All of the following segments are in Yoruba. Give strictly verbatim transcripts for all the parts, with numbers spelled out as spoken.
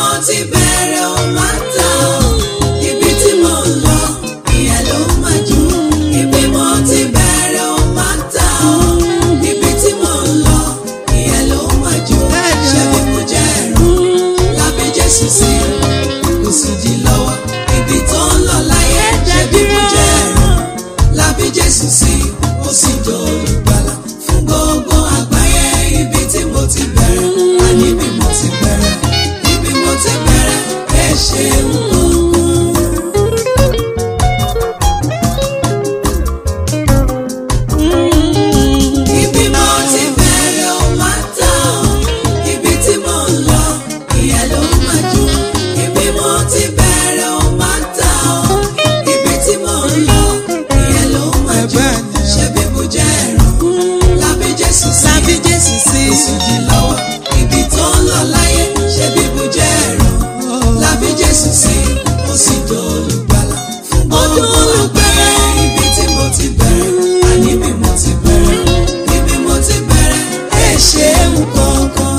mo ti bẹ̀rẹ̀ ó máa tà ó. Ibi tí mo ń lọ ìyẹn ló máa jù. Ibi mo ti bẹ̀rẹ̀ ó máa tà ó. Ibi tí mo ń lọ ìyẹn ló máa jù. Ṣé bí mo jẹ́ ẹ̀rù lábẹ́ Jésù sí kò sì jí lọ́wọ́. Ibi tó ń lọ láyé ṣé bí mo jẹ́ ẹ̀rù lábẹ́ Jésù sí ó sì jọ olùgbàlà fún gbogbo àgbáyé. Ibi tí mo ti bẹ̀rẹ̀ àní bí mo ti bẹ̀rẹ̀. Ibi mo ti bẹ̀rẹ̀ ẹ ṣe nǹkan. Ibi mo ti bẹ̀rẹ̀ ó máa tà ó. Ibi tí mo ń lọ ìyẹn ló máa jù. Ibi mo ti bẹ̀rẹ̀ ó máa tà ó. Ibi tí mo ń lọ ìyẹn ló máa jù. Ṣé bí mo jẹ́ ẹ̀rù lábẹ́ Jésù sí lábẹ́ Jésù sí kò sì jí lọ́wọ́. Ibi tó ń lọ láyé ṣé bí mo jẹ́ ẹ̀rù lábẹ́ Jésù sí ó sì jọ olùgbàlà fún gbogbo àgbáyé. Ibi tí mo ti bẹ̀rẹ̀ àní bí mo ti bẹ̀rẹ̀. Ibi mo ti bẹ̀rẹ̀ ẹ ṣe nǹkan kan.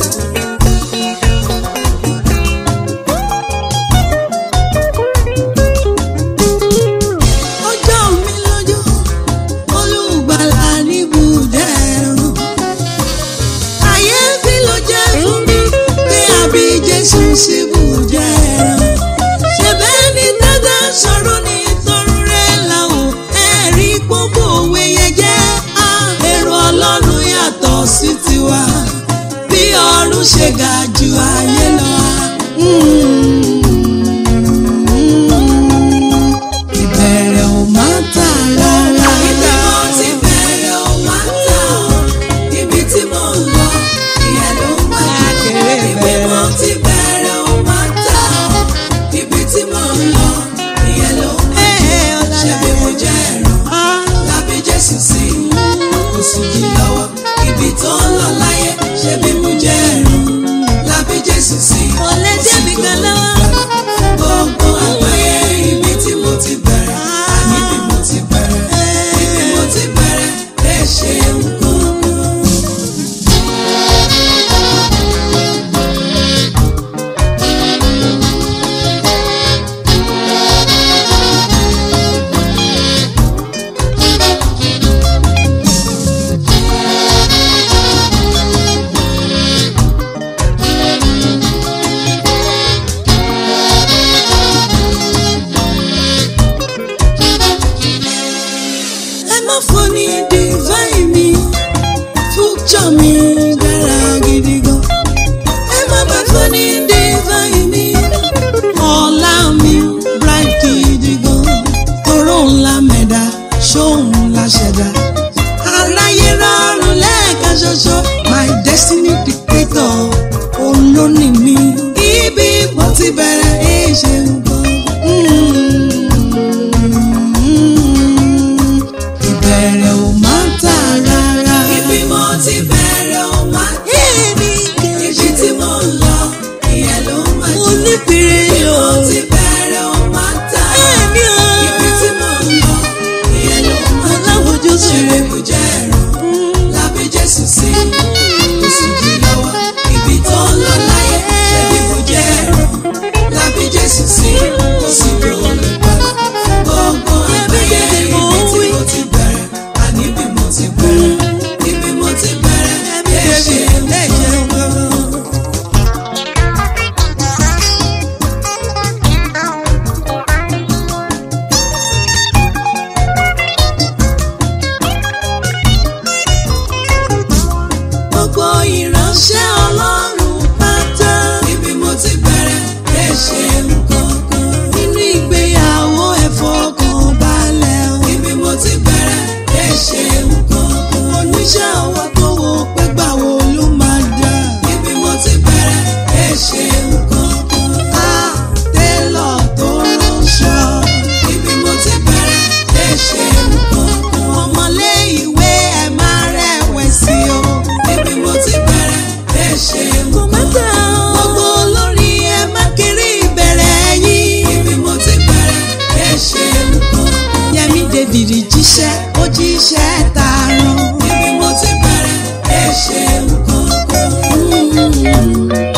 Ọjọ́ mi lọ́jọ́ olùgbàlà ní ibùdó ẹ̀rù. Àyẹ́fì ló jẹ́ fún mi pé àbí Jésù sí ibùdó ẹ̀rù. Ṣé bẹ́ẹ̀ ni dáadáa sọ̀rọ̀ ní ìtọ́run rẹ̀ làwọn ẹ̀rí gbogbo òwe yẹn jẹ́. Èrò Ọlọ́run yàtọ̀ sí tiwa bí ọ̀run ṣe ga jù ayé lọ. Ìbẹ̀rẹ̀ ò máa tà rárá. Ibi mo ti bẹ̀rẹ̀ ò máa tà ó. Ibi tí mo ń lọ ìyẹn ló máa jù. Ibi mo ti bẹ̀rẹ̀ ò máa tà ó. Ibi tí mo ń lọ ìyẹn ló máa jù. Ṣé bí mo jẹ́ ẹ̀rù lábẹ́ Jésù sí kò sì jí lọ́wọ́. Ibi tó ń lọ láyé ṣé bí mo jẹ́ ẹ̀rù lábẹ́ Jésù sí kò sì jọ olùgbàlà fún gbogbo àgbáyé. Ibi tí mo ti bẹ̀rẹ̀ àní bí mo ti bẹ̀rẹ̀. Ibi mo ti bẹ̀rẹ̀ ẹ ṣe nǹkan. Ẹ má fọ́ ní divine mi, future mi dára gidi gan. Ẹ má má fọ́ ní divine mi, ọ̀la mi bright gidi gan. Toró ńlá mẹ́ta, ṣóhun ńlá ṣẹ̀dá. Aráyé rọrùn lẹ́ẹ̀kan ṣoṣo, my destiny dictator, olóní mi. Ibi mo ti bẹ̀rẹ̀ èṣe nǹkan. Ìbẹ̀rẹ̀ ò máa tà rárá. Ibi mo ti bẹ̀rẹ̀ ò máa tà. Ibi tí mo ń lọ ìyẹn ló máa jù. Onípìrì o. Ibi mo ti bẹ̀rẹ̀ ò máa tà. Ibi tí mo ń lọ ìyẹn ló máa jù. Aláwòjú sí rẹ̀. Ṣé bí mo jẹ́ ẹ̀rù lábẹ́ Jésù sí kò sì jí lọ́wọ́. Ibi tó ń lọ láyé ṣé bí mo jẹ́ ẹ̀rù lábẹ́ Jésù sí kò sì jọ olùgbàlà fún gbogbo àgbáyé. Ibi tí mo ti bẹ̀rẹ̀ àní bí mo ti bẹ̀rẹ̀. Ibi mo ti bẹ̀rẹ̀ ẹ ṣe nǹkan. Gbogbo ìránṣẹ́ Ọlọ́run pátá. Ibi mo ti bẹ̀rẹ̀ ẹ ṣe nǹkan kan. Nínú ìgbéyàwó ẹ fọkàn balẹ̀ o. Ibi mo ti bẹ̀rẹ̀ ẹ ṣe nǹkan kan. Oníṣẹ́ ọwọ́ tó wo pé gbàwo ló máa dà. Ibi mo ti bẹ̀rẹ̀ ẹ ṣe nǹkan kan. A télọ̀ tó ránṣọ. Ibi mo ti bẹ̀rẹ̀ ẹ ṣe nǹkan kan. Ọmọlé ìwé ẹ máa rẹ̀wẹ̀sì o. Ibi mo ti bẹ̀rẹ̀ ẹ ṣe nǹkan kan. Gbogbo olórí ẹ má kiri ìbẹ̀rẹ̀ yín. Ibi mo ti bẹ̀rẹ̀ ẹ ṣe nǹkan kan. Yẹmí David jíṣẹ́ ó jíṣẹ́ tààràn. Ibi mo ti bẹ̀rẹ̀ ẹ ṣe nǹkan kan.